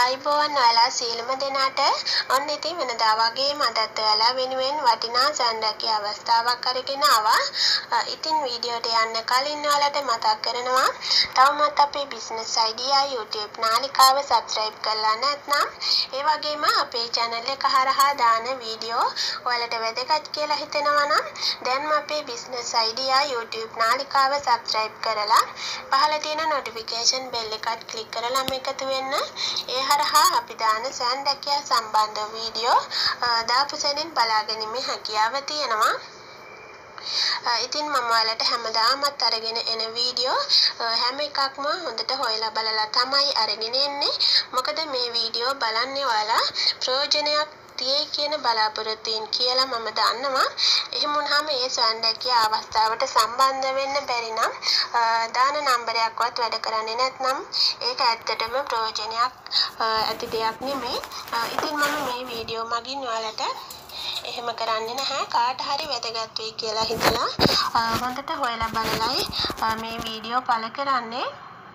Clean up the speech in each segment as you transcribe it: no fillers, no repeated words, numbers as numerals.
ආයිබෝවන් ඔයාලා සියලුම දෙනාට ඔන්න ඉතින් වෙනදා වගේම අදත් ඔයාලා වෙනුවෙන් වටිනා සඳකී අවස්ථාවක් අරගෙන ආවා. ඉතින් වීඩියෝට යන්න කලින් ඔයාලට මතක් කරනවා තවමත් අපේ බිස්නස් අයිඩියා YouTube නාලිකාව subscribe කරලා නැත්නම් ඒ වගේම අපේ channel එක හරහා දාන වීඩියෝ ඔයාලට වැදගත් කියලා හිතෙනවා නම් දැන්ම අපේ බිස්නස් අයිඩියා YouTube නාලිකාව subscribe කරලා පහළ තියෙන notification bell එකත් click කරලා මේකතු වෙන්න. ඒ හරහා අපි දාන සෑන්දැකියා සම්බන්ධ වීඩියෝ දාපු සැනින් බලාගැනීමේ හැකියාව තියෙනවා. ඉතින් මම ඔයාලට හැමදාමත් අරගෙන එන වීඩියෝ හැම එකක්ම හොඳට හොයලා බලලා තමයි අරගෙන එන්නේ. මොකද මේ වීඩියෝ බලන්නේ ඔයාලා ප්‍රයෝජනයක් තියේ කියන බලාපොරොත්තුෙන් කියලා මම දන්නවා. එහෙම වුණාම මේ සෑන්දැකියා අවස්ථාවට සම්බන්ධ වෙන්න බැරි නම් දාන නම්බරයක්වත් වැඩ කරන්නේ නැත්නම් ඒක ඇත්තටම ප්‍රයෝජනයක් ඇති දෙයක් නෙමෙයි. ඉතින් මම මේ වීඩියෝ මගින් ඔයාලට එහෙම කරන්නේ නැහැ. කාට හරි වැදගත් වෙයි කියලා හිතලා හොඳට හොයලා බලලයි මේ වීඩියෝ පළ කරන්නේ.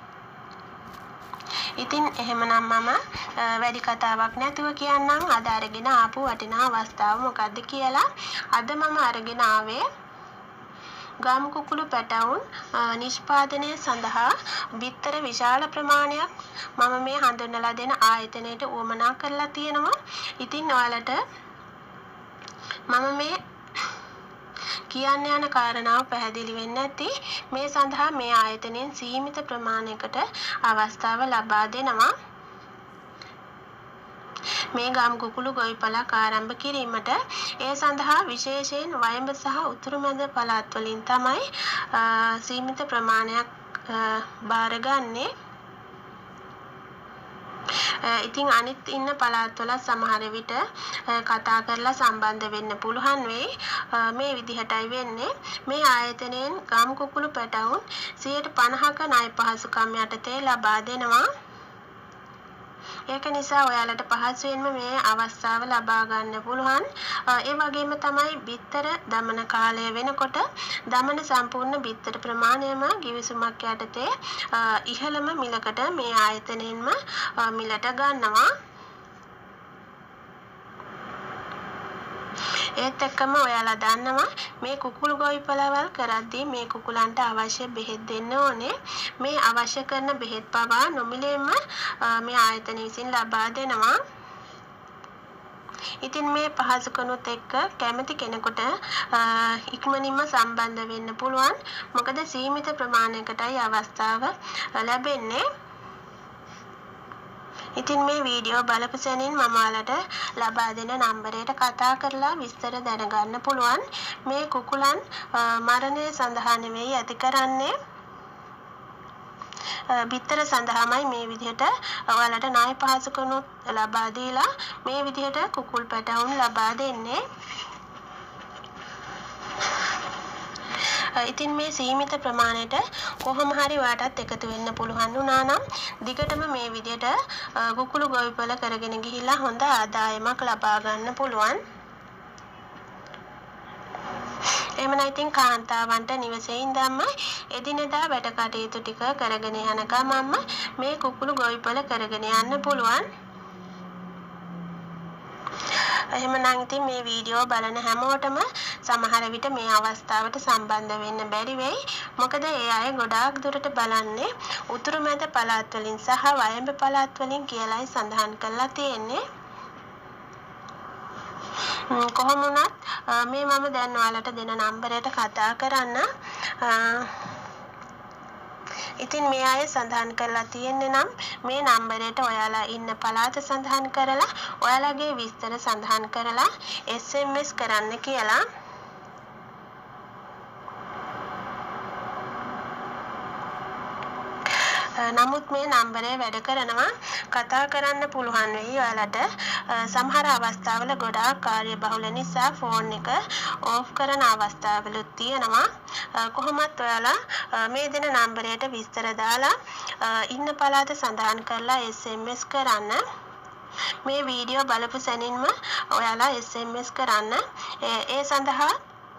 ඉතින් එහෙමනම් මම වැඩි කතාවක් නැතුව කියන්නම් අද අරගෙන ආපු වටිනා අවස්ථාව මොකද්ද කියලා. අද මම අරගෙන ආවේ ගම් කුකුළු පැටවුන් නිෂ්පාදනය සඳහා බිත්තර විශාල ප්‍රමාණයක් මම මේ හඳුන්වලා දෙන ආයතනයට උවමනා කරලා තියෙනවා. ඉතින් ඔයාලට මම මේ කියන්න යන කාරණාව පැහැදිලි වෙන්නේ නැති මේ සඳහා මේ ආයතනයෙන් සීමිත ප්‍රමාණයකට අවස්ථාව ලබා දෙනවා. මේ ගම් කුකුළු ගොවිපළක් ආරම්භ කිරීමට ඒ සඳහා විශේෂයෙන් වයඹ සහ උතුරුමැද පළාත් වලින් තමයි සීමිත ප්‍රමාණයක් බාරගන්නේ. ඉතින් අනිත් ඉන්න පළාත්වල සමහර විට කතා කරලා සම්බන්ධ වෙන්න පුළුවන් වෙයි. මේ විදිහටයි වෙන්නේ. මේ ආයතනයෙන් ගම් කුකුළු පැටවුන් 50%ක ණය පහසුකම් යටතේ ලබා දෙනවා. ඒක නිසා ඔයාලට පහසුවෙන්ම මේ අවස්ථාව ලබා ගන්න පුළුවන්. ඒ වගේම තමයි බිත්තර දමන කාලය වෙනකොට දමන සම්පූර්ණ බිත්තර ප්‍රමාණයම ගිවිසුමක් යටතේ ඉහළම මිලකට මේ ආයතනයෙන්ම මිලට ගන්නවා. ඒත් එක්කම ඔයාලා දන්නවා මේ කුකුළු ගොවිපළවල් කරද්දී මේ කුකුලන්ට අවශ්‍ය බෙහෙත් දෙන්න ඕනේ. මේ අවශ්‍ය කරන බෙහෙත් පවා නොමිලේම මේ ආයතන විසින් ලබා දෙනවා. ඉතින් මේ පහසුකනුත් එක්ක කැමති කෙනෙකුට ඉක්මනින්ම සම්බන්ධ වෙන්න පුළුවන්. මොකද සීමිත ප්‍රමාණයකටයි අවස්ථාව ලැබෙන්නේ. ඉතින් මේ වීඩියෝ බලපු සැනින් මම ඔයාලට ලබා දෙන නම්බරයට කතා කරලා විස්තර දැනගන්න පුළුවන්. මේ කුකුලන් මරණය සඳහා නෙවෙයි ඇති කරන්නේ. බිත්තර සඳහාමයි මේ විදිහට ඔයාලට ණය පහසුකනුත් ලබා දීලා මේ විදිහට කුකුල් පැටවුන් ලබා දෙන්නේ. ඉතින් මේ සීමිත ප්‍රමාණයට කොහොම හරි ඔයාටත් එකතු වෙන්න පුළුවන් වුණා නම් දිගටම මේ විදිහට කුකුළු ගොවිපළ කරගෙන ගිහිල්ලා හොඳ ආදායමක් ලබා ගන්න පුළුවන්. එහෙමනම් ඉතින් කාන්තාවන්ට නිවසේ ඉඳන්ම එදිනෙදා වැඩ කටයුතු ටික කරගෙන යන ගමන්ම මේ කුකුළු ගොවිපළ කරගෙන යන්න පුළුවන්. එහෙමනම් ඉතින් මේ වීඩියෝ බලන හැමෝටම සමහර විට මේ අවස්ථාවට සම්බන්ධ වෙන්න බැරි වෙයි. මොකද ඒ අය ගොඩාක් දුරට බලන්නේ උතුරුමැද පළාත් වලින් සහ වයඹ පළාත් වලින් කියලායි සඳහන් කරලා තියෙන්නේ. කොහොම වුණත් මේ මම දැන් ඔයාලට දෙන නම්බරයට කතා කරන්න. ඉතින් මේ අය සඳහන් කරලා තියෙන්නේ නම් මේ නම්බරයට ඔයාලා ඉන්න පළාත සඳහන් කරලා ඔයාලගේ විස්තර සඳහන් කරලා SMS කරන්න කියලා. නමුත් මේ නම්බරේ වැඩ කරනවා කතා කරන්න පුළුවන් වෙයි ඔයාලට. සමහර අවස්ථාවල ගොඩාක් කාර්යබහුල නිසා ෆෝන් එක ඕෆ් කරන අවස්ථාවලුත් තියෙනවා. කොහොමත් ඔයාලා මේ දෙන නම්බරයට විස්තර දාලා ඉන්න පළාත සඳහන් කරලා SMS කරන්න. මේ වීඩියෝ බලපු සැනින්ම ඔයාලා SMS කරන්න. ඒ සඳහා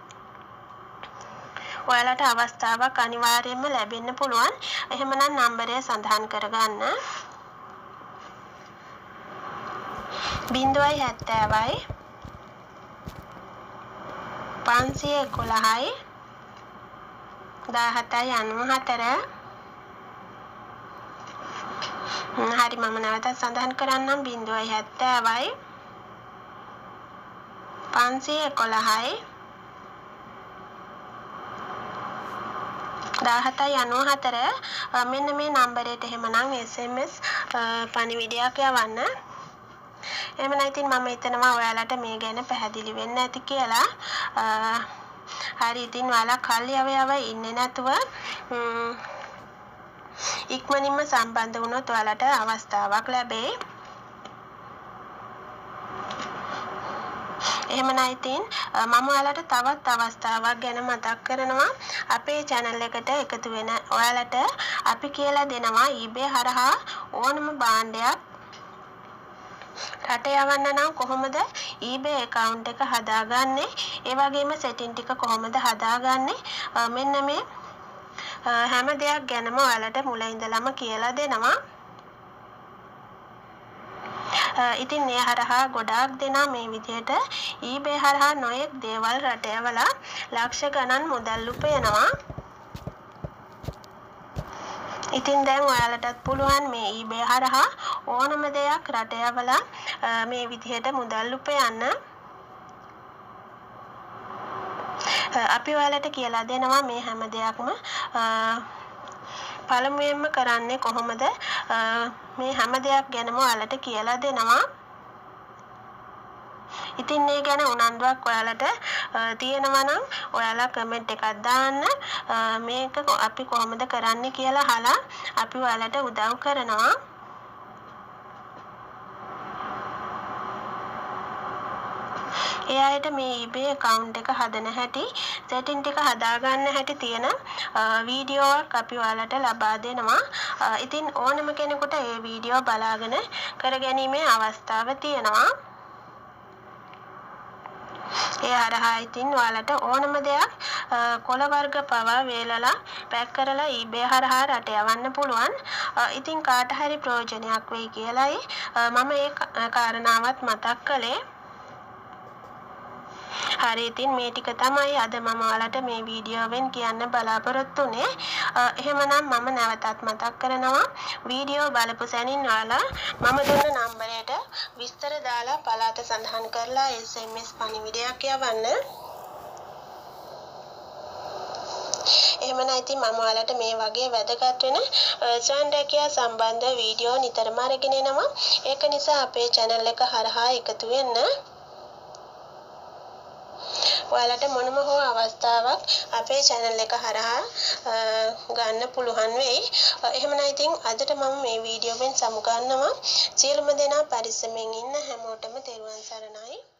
ඔයාලට අවස්ථාවක් අනිවාර්යයෙන්ම ලැබෙන්න පුළුවන්. එහෙමනම් නම්බරය සඳහන් කරගන්න. 070යි 511යි 1794 හරි මම නැවතත් සඳහන් කරන්නම් 070යි 511යි 1794 මෙන්න මේ නම්බරයට එහෙමනම් SMS පණිවිඩයක් යවන්න. එහෙම නැත්නම් මම හිතනවා ඔයාලට මේ ගැන පැහැදිලි වෙන්න ඇති කියලා. හරි ඉතින් ඔයාලා කල් යව ඉන්නේ නැතුව ඉක්මනින්ම සම්බන්ධ වුණොත් ඔයාලට අවස්ථාවක් ලැබෙයි. එහෙමනම් ඉතින් මම ඔයාලට තවත් අවස්ථාවක් ගැන මතක් කරනවා. අපේ channel එකට එකතු වෙන ඔයාලට අපි කියලා දෙනවා eBay හරහා ඕනම භාණ්ඩයක් රට යවන්න නම් කොහොමද eBay account එක හදාගන්නේ? ඒ වගේම setting ටික කොහොමද හදාගන්නේ? මෙන්න මේ හැම දෙයක් ගැනම ඔයාලට මුල ඉඳලම කියලා දෙනවා. ඉතින් මේ හරහා ගොඩාක් දෙනා මේ විදිහට eBay හරහා නොයෙක් දේවල් රට යවලා ලක්ෂ ගණන් මුදල් උපයනවා. ඉතින් දැන් ඔයාලටත් පුළුවන් මේ eBay හරහා ඕනම දෙයක් රට යවලා මේ විදිහට මුදල් උපයන්න. අපි ඔයාලට කියලා දෙනවා මේ හැම දෙයක්ම පළමුවෙන්ම කරන්නේ කොහොමද මේ හැම දෙයක් ගැනම ඔයාලට කියලා දෙනවා. ඉතින් මේ ගැන උනන්දුවක් ඔයාලට තියෙනවා නම් ඔයාලා කමෙන්ට් එකක් දාන්න. මේක අපි කොහොමද කරන්නේ කියලා අහලා අපි ඔයාලට උදව් කරනවා. ඒ අයට මේ eBay account එක හදන හැටි, setting ටික හදාගන්න හැටි තියෙන වීඩියෝවක් අපි ඔයාලට ලබා දෙනවා. ඉතින් ඕනම කෙනෙකුට මේ වීඩියෝ බලාගෙන කරගැනීමේ අවස්ථාව තියෙනවා. ඒ හරහා ඉතින් ඔයාලට ඕනම දෙයක් කොළ වර්ග පවා වේලලා පැක් කරලා eBay හරහා රට යවන්න පුළුවන්. ඉතින් කාට හරි ප්‍රයෝජනයක් වෙයි කියලායි මම මේ කාරණාවත් මතක් කළේ. හරි ඉතින් මේ ටික තමයි අද මම ඔයාලට මේ වීඩියෝවෙන් කියන්න බලාපොරොත්තු වෙන්නේ. එහෙමනම් මම නැවතත් මතක් කරනවා වීඩියෝ බලපු සැනින් ඔයාලා මම දුන්න නම්බරයට විස්තර දාලා පළාත සඳහන් කරලා SMS පණිවිඩයක් යවන්න. එහෙමනම් ඉතින් මම ඔයාලට මේ වගේ වැදගත් වෙන ස්වයං රැකියා සම්බන්ධ වීඩියෝ නිතරම අරගෙන එනවා. ඒක නිසා අපේ channel එක හරහා එකතු වෙන්න. ඔයාලට මොනම හෝ අවස්ථාවක් අපේ channel එක හරහා ගන්න පුළුවන් වෙයි. එහෙමනම් ඉතින් අදට මම මේ වීඩියෝවෙන් සමු ගන්නවා. සියලුම දෙනා පරිස්සමෙන් ඉන්න හැමෝටම තෙරුවන් සරණයි.